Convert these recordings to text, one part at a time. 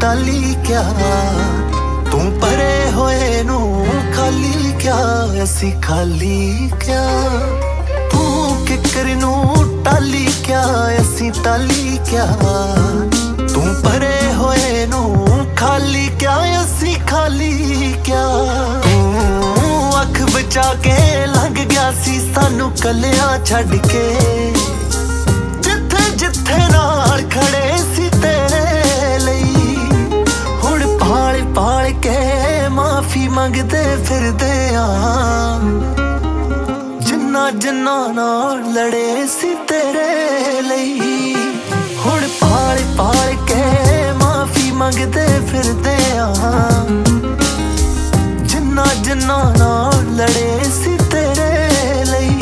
टाली क्या, तू परे होए नू खाली क्या, असी खाली क्या। तू किकर नू टाली क्या, असी टाली क्या, तू परे होए नू खाली क्या, असी खाली क्या। तू अख बचा के लंघ गया सी सानू कलियां छड़ के, जिथे जिथे नाल खड़े सी तेरे लई, हुण पाल पाल के माफी मंगदे फिरदे आ। जिन्ना जिन्ना नाल लड़े सी तेरे लई, हुण पाल पाल के माफी मंगदे फिरदे आ। जिन्ना जिन्ना नाल लड़े सी तेरे लई।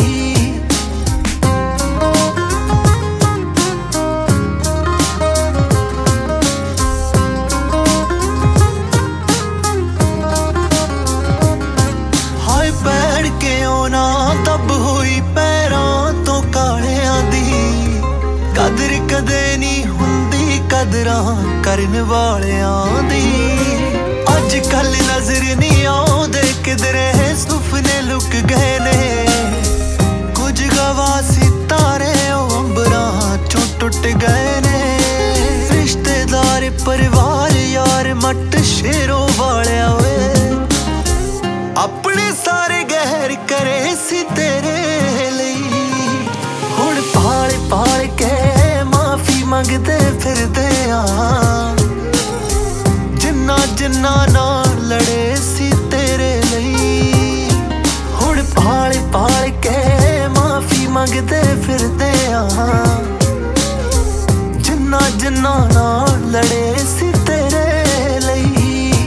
हाय बैठ के ओना तब हुई पैरां तो कालियां दी, कदर कदे नहीं हुंदी कदरां करन वालियां दी। अज कल नजर नहीं आउंदे किधरे सुपने लुक गए ने, कुछ गवा सितारे अंबरां चों टुट गए ने। रिश्तेदार परिवार यार मट शेरों वालिया वे, अपने सारे गैर करे सी तेरे लई, हुण पाल पाल के माफी मंगदे फिरदे आ। जिन्ना जिन्ना नाल लड़े सी तेरे लई, हुण पाल पाल के माफी मंगदे फिरदे आ। जिन्ना जिन्ना नाल लड़े सी तेरे लई।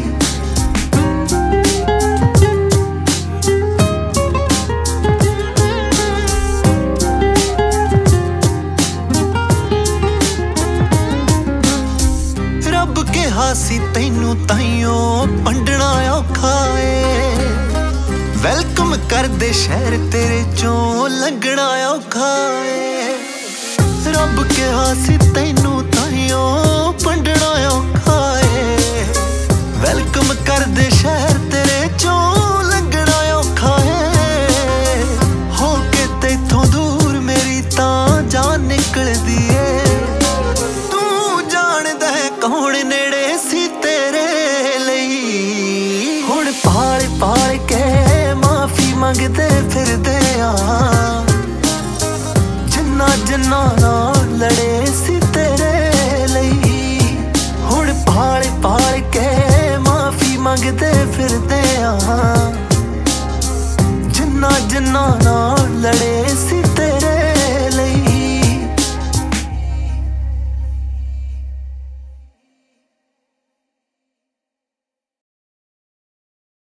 रब के हासी तैनू ताइयों पंडना औखा ए, वेलकम कर दे शहर तेरे चों लंघना औखा ए। रब के हासी तैनू ताइयों पंडना औखा ए, वेलकम कर दे शहर तेरे चों लंघना औखा ए। हो के तैथों दूर मेरी तां जान निकलदी ए, तू जानदा है कौन नेड़े सी तेरे लई। हुण पाल पाल के माफी मंगदे फिरदे आ। जिन्ना जिन्ना नाल लड़े सी तेरे लई, हुण पाल पाल के माफी मंगदे फिरदे आ। जिन्ना जिन्ना नाल लड़े